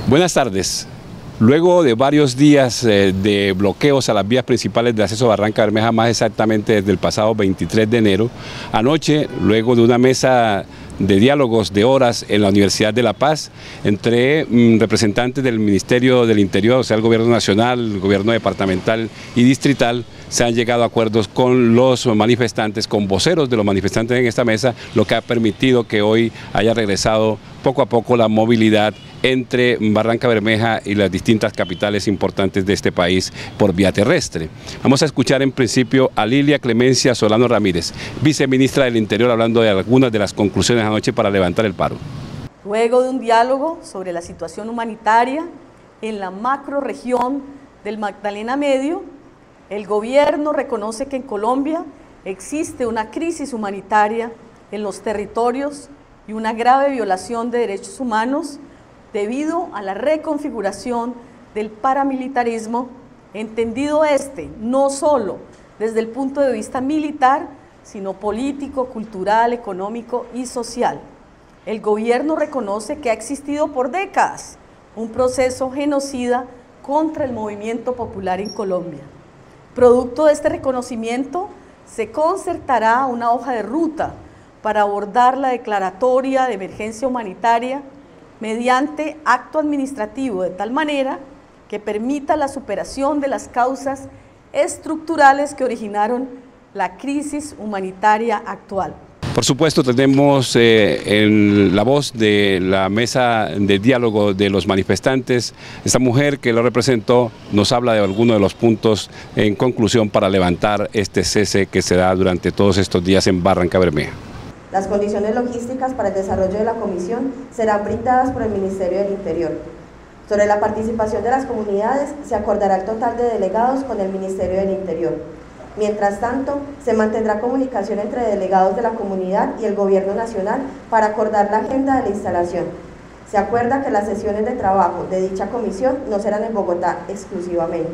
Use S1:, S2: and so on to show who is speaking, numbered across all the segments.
S1: Buenas tardes. Luego de varios días de bloqueos a las vías principales de acceso a Barranca Bermeja, más exactamente desde el pasado 23 de enero, anoche, luego de una mesa de diálogos de horas en la Universidad de La Paz, entre representantes del Ministerio del Interior, o sea, el Gobierno Nacional, el Gobierno Departamental y Distrital, se han llegado a acuerdos con los manifestantes, con voceros de los manifestantes en esta mesa, lo que ha permitido que hoy haya regresado poco a poco la movilidad entre Barranca Bermeja y las distintas capitales importantes de este país por vía terrestre. Vamos a escuchar en principio a Lilia Clemencia Solano Ramírez, viceministra del Interior, hablando de algunas de las conclusiones anoche para levantar el paro.
S2: Luego de un diálogo sobre la situación humanitaria en la macrorregión del Magdalena Medio, el gobierno reconoce que en Colombia existe una crisis humanitaria en los territorios y una grave violación de derechos humanos debido a la reconfiguración del paramilitarismo, entendido no solo desde el punto de vista militar, sino político, cultural, económico y social. El gobierno reconoce que ha existido por décadas un proceso genocida contra el movimiento popular en Colombia. Producto de este reconocimiento, se concertará una hoja de ruta para abordar la declaratoria de emergencia humanitaria mediante acto administrativo, de tal manera que permita la superación de las causas estructurales que originaron la crisis humanitaria actual.
S1: Por supuesto, tenemos en la voz de la mesa de diálogo de los manifestantes. Esta mujer que lo representó nos habla de algunos de los puntos en conclusión para levantar este cese que se da durante todos estos días en Barranca Bermeja.
S3: Las condiciones logísticas para el desarrollo de la comisión serán brindadas por el Ministerio del Interior. Sobre la participación de las comunidades, se acordará el total de delegados con el Ministerio del Interior. Mientras tanto, se mantendrá comunicación entre delegados de la comunidad y el Gobierno Nacional para acordar la agenda de la instalación. Se acuerda que las sesiones de trabajo de dicha comisión no serán en Bogotá exclusivamente.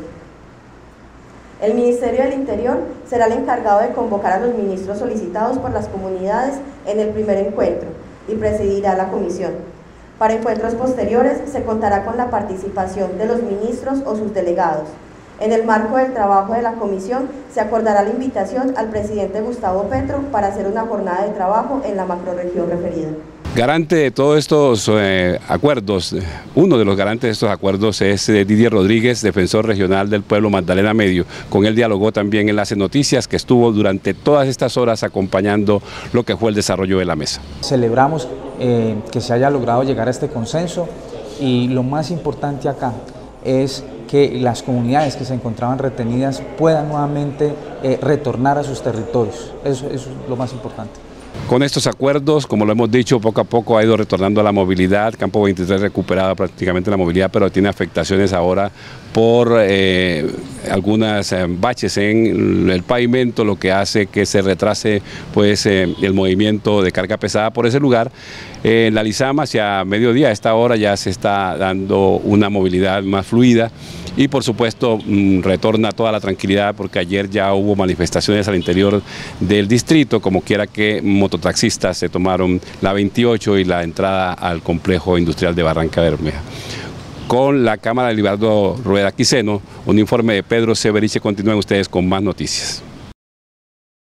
S3: El Ministerio del Interior será el encargado de convocar a los ministros solicitados por las comunidades en el primer encuentro y presidirá la comisión. Para encuentros posteriores se contará con la participación de los ministros o sus delegados. En el marco del trabajo de la comisión se acordará la invitación al presidente Gustavo Petro para hacer una jornada de trabajo en la macrorregión referida.
S1: Garante de todos estos acuerdos, uno de los garantes de estos acuerdos es Didier Rodríguez, defensor regional del pueblo Magdalena Medio. Con él dialogó también Enlace Noticias, que estuvo durante todas estas horas acompañando lo que fue el desarrollo de la mesa.
S4: Celebramos que se haya logrado llegar a este consenso y lo más importante acá es que las comunidades que se encontraban retenidas puedan nuevamente retornar a sus territorios. Eso es lo más importante.
S1: Con estos acuerdos, como lo hemos dicho, poco a poco ha ido retornando a la movilidad. Campo 23 recuperado prácticamente la movilidad, pero tiene afectaciones ahora por algunas baches en el pavimento, lo que hace que se retrase pues, el movimiento de carga pesada por ese lugar. En la Lizama, hacia mediodía, a esta hora ya se está dando una movilidad más fluida y por supuesto retorna toda la tranquilidad, porque ayer ya hubo manifestaciones al interior del distrito, como quiera que mototaxistas se tomaron la 28 y la entrada al complejo industrial de Barranca Bermeja. Con la cámara de Libardo Rueda Quiseno, un informe de Pedro Severiche. Continúen ustedes con más noticias.